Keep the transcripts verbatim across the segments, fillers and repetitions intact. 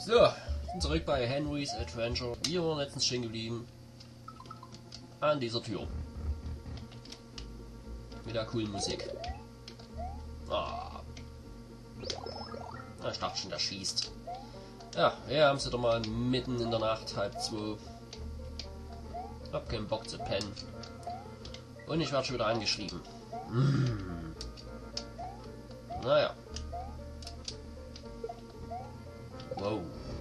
So, sind zurück bei Henry's Adventure. Wir waren letztens stehen geblieben. An dieser Tür. Mit der coolen Musik. Ah. Ich dachte schon, der schießt. Ja, hier haben sie doch mal mitten in der Nacht, halb zwei. Hab keinen Bock zu pennen. Und ich werde schon wieder angeschrieben. Mmh. Naja. Wow.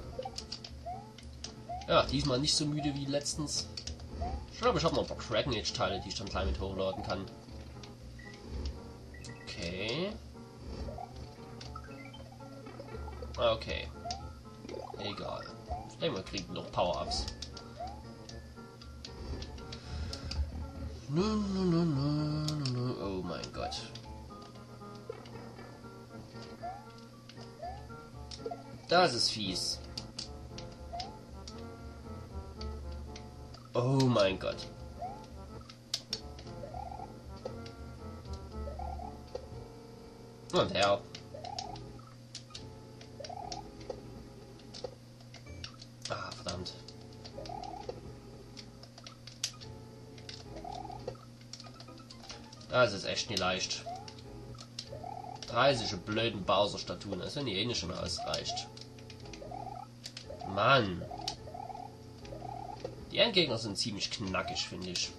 Ja, diesmal nicht so müde wie letztens. Ich glaube, ich habe noch ein paar Dragon Age Teile, die ich dann gleich mit hochladen kann. Okay. Okay. Egal. Ich denke, wir kriegen noch Power-Ups. Oh mein Gott. Das ist fies. Oh mein Gott. Und er. Ah, verdammt. Das ist echt nicht leicht. dreißig blöden Bowser-Statuen, als wenn die eh nicht schon ausreicht. Mann. Die Endgegner sind ziemlich knackig, finde ich.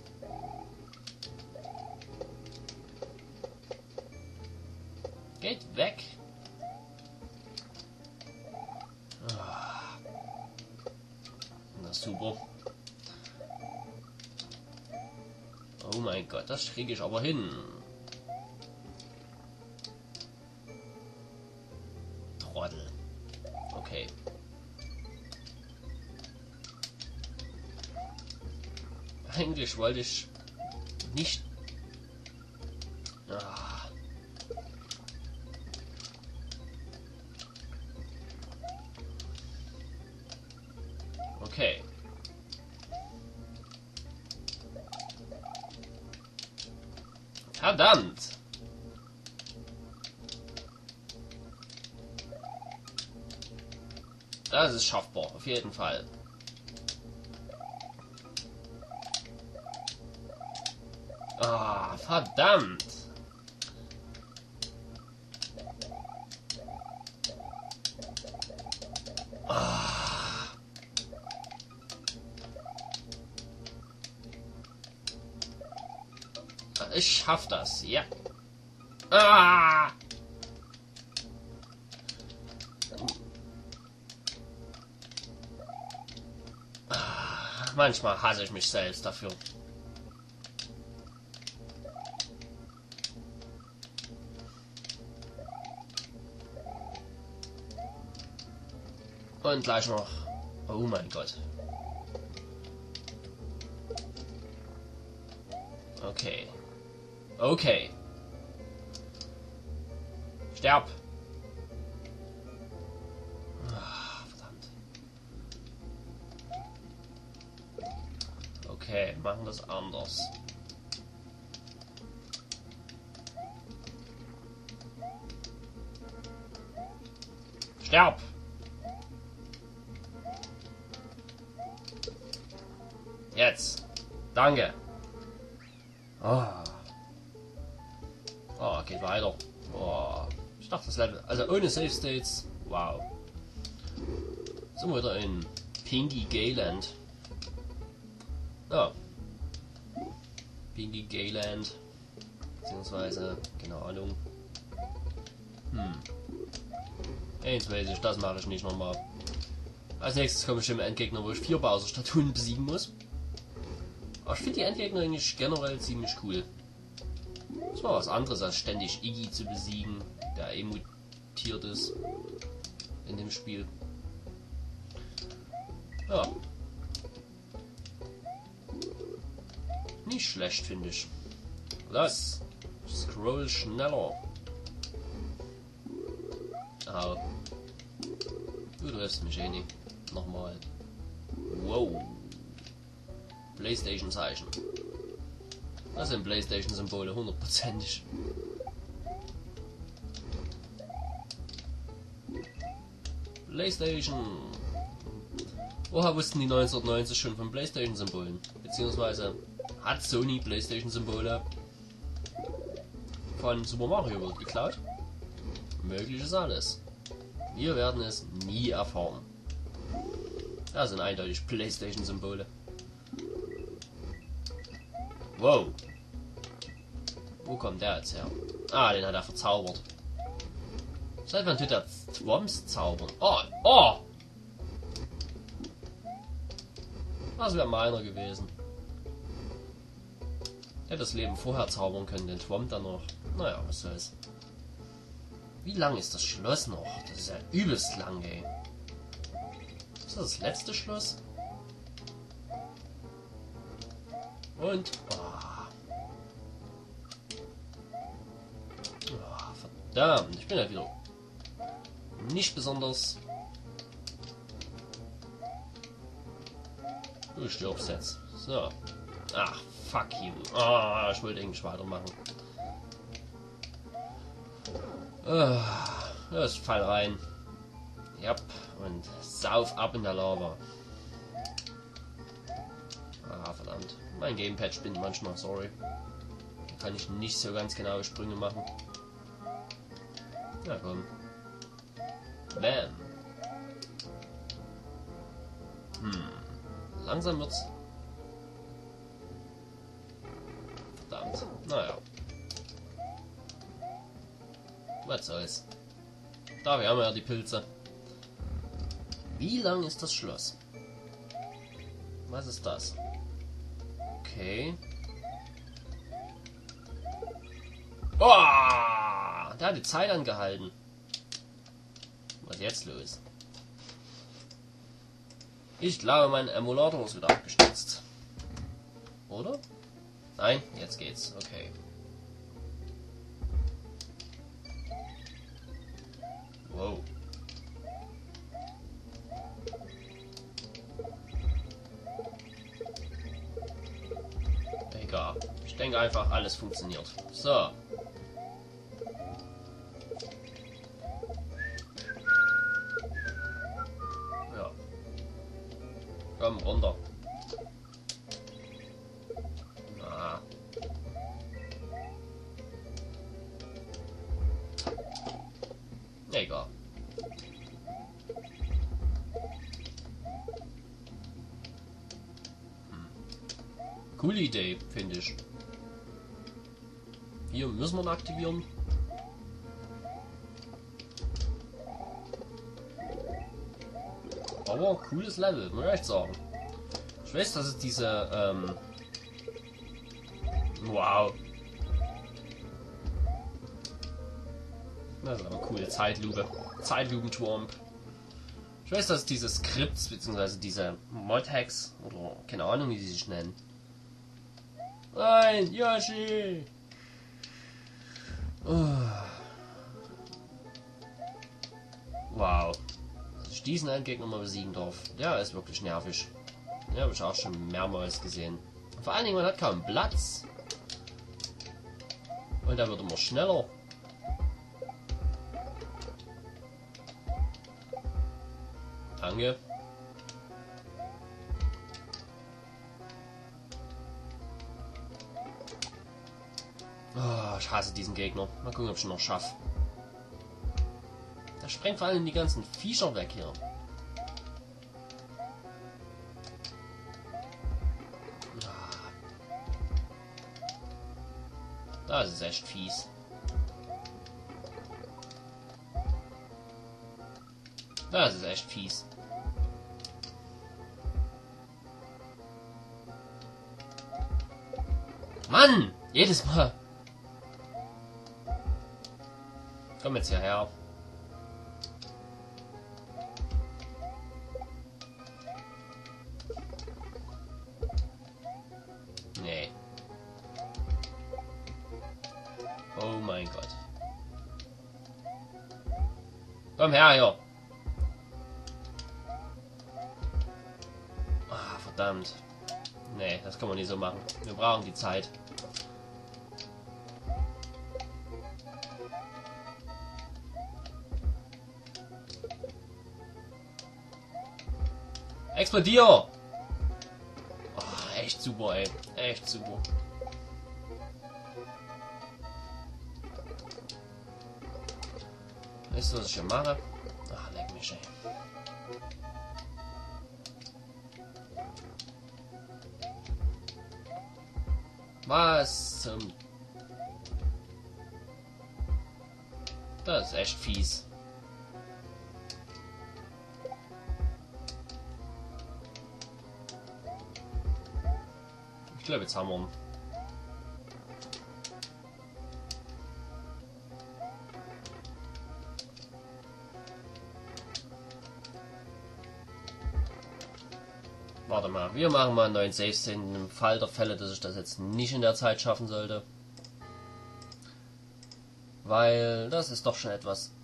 Geht weg. Na super. Oh mein Gott, das kriege ich aber hin. Trottel. Okay. Eigentlich wollte ich nicht... Ah. Okay. Verdammt! Das ist schaffbar, auf jeden Fall. Ah, verdammt! Ah. Ich schaff das, ja. Ah. Ah. Manchmal hasse ich mich selbst dafür. Und gleich noch. Oh mein Gott. Okay. Okay. Sterb. Ah, verdammt. Okay, machen das anders. Sterb. Jetzt. Danke. Ah. Oh, geht weiter. Oh. Ich dachte, das Level. Also ohne Save States. Wow. Sind wir wieder in Pinky Gayland. Ja. Pinky Gayland. Beziehungsweise, keine Ahnung. Hm. Eins weiß ich, das mache ich nicht nochmal. Als nächstes komme ich im Endgegner, wo ich vier Bowser-Statuen besiegen muss. Aber ich finde die Endgegner eigentlich generell ziemlich cool. Das war was anderes, als ständig Iggy zu besiegen, der eh mutiert ist in dem Spiel. Ja. Nicht schlecht, finde ich. Los, scroll schneller. Ah. Du triffst mich eh nicht. Nochmal. Wow. PlayStation-Zeichen. Das sind PlayStation-Symbole, hundertprozentig. PlayStation. Woher wussten die neunzehnhundertneunzig schon von PlayStation-Symbolen? Beziehungsweise hat Sony PlayStation-Symbole von Super Mario World geklaut? Möglich ist alles. Wir werden es nie erfahren. Das sind eindeutig PlayStation-Symbole. Wow. Wo kommt der jetzt her? Ah, den hat er verzaubert. Seit wann tut der Thwoms zaubern? Oh, oh! Das wäre meiner gewesen. Hätte das Leben vorher zaubern können, den Thwomp dann noch. Naja, was soll's. Wie lang ist das Schloss noch? Das ist ja übelst lang, ey. Ist das das letzte Schloss? Und... Oh. Oh, verdammt, ich bin ja wieder nicht besonders... Du stirbst jetzt. So. Ach, fuck you. Ah, ich wollte eigentlich weitermachen. Uh, los, fall rein. Yep. Und sauf ab in der Lava. Ah, verdammt. Mein Gamepad spinnt manchmal, sorry. Da kann ich nicht so ganz genaue Sprünge machen. Na komm. Bam. Hm. Langsam wird's. Verdammt. Naja. Was soll's. Dafür haben wir ja die Pilze. Wie lang ist das Schloss? Was ist das? Okay. Oh! Der hat die Zeit angehalten. Was ist jetzt los? Ich glaube, mein Emulator ist wieder abgestürzt. Oder? Nein, jetzt geht's. Okay. Wow. Egal. Ich denke einfach, alles funktioniert. So. Ja. Komm runter. Ah. Egal. Coole Idee, finde ich. Hier müssen wir ihn aktivieren. Aber cooles Level, muss ich echt sagen. Ich weiß, dass es diese, ähm... Wow. Das ist aber coole Zeitlupe. Zeitlupen-Twomp. Ich weiß, dass es diese Skripts, beziehungsweise diese Mod-Hacks, oder keine Ahnung, wie sie sich nennen. Nein, Yoshi! Oh. Wow. Dass ich diesen Endgegner mal besiegen darf. Der ist wirklich nervig. Den habe ich auch schon mehrmals gesehen. Vor allen Dingen, man hat kaum Platz. Und er wird immer schneller. Danke. Oh, ich hasse diesen Gegner. Mal gucken, ob ich ihn noch schaffe. Der sprengt vor allem die ganzen Viecher weg hier. Das ist echt fies. Das ist echt fies. Mann! Jedes Mal! Komm jetzt hierher. Nee. Oh mein Gott. Komm her, hier. Ah, verdammt. Nee, das kann man nicht so machen. Wir brauchen die Zeit. Explodier! Oh, echt super, ey. Echt super. Weißt du, was ich hier mache? Ach, leck mich, ey. Was zum... Das ist echt fies. Ich glaube, jetzt haben wir ihn. Warte mal, wir machen mal einen neuen Save in dem Fall der Fälle, dass ich das jetzt nicht in der Zeit schaffen sollte. Weil das ist doch schon etwas